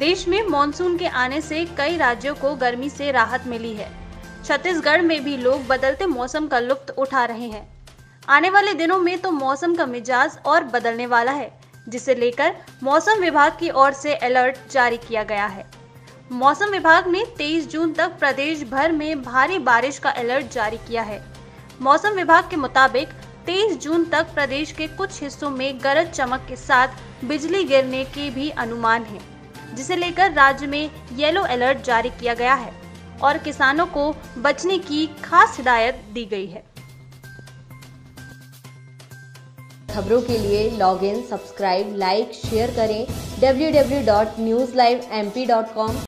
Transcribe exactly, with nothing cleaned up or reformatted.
देश में मानसून के आने से कई राज्यों को गर्मी से राहत मिली है। छत्तीसगढ़ में भी लोग बदलते मौसम का लुत्फ उठा रहे हैं। आने वाले दिनों में तो मौसम का मिजाज और बदलने वाला है, जिसे लेकर मौसम विभाग की ओर से अलर्ट जारी किया गया है। मौसम विभाग ने तेईस जून तक प्रदेश भर में भारी बारिश का अलर्ट जारी किया है। मौसम विभाग के मुताबिक तेईस जून तक प्रदेश के कुछ हिस्सों में गरज चमक के साथ बिजली गिरने के भी अनुमान है, जिसे लेकर राज्य में येलो अलर्ट जारी किया गया है और किसानों को बचने की खास हिदायत दी गई है। खबरों के लिए log in, subscribe, like, share करें W W W dot news live M P dot com.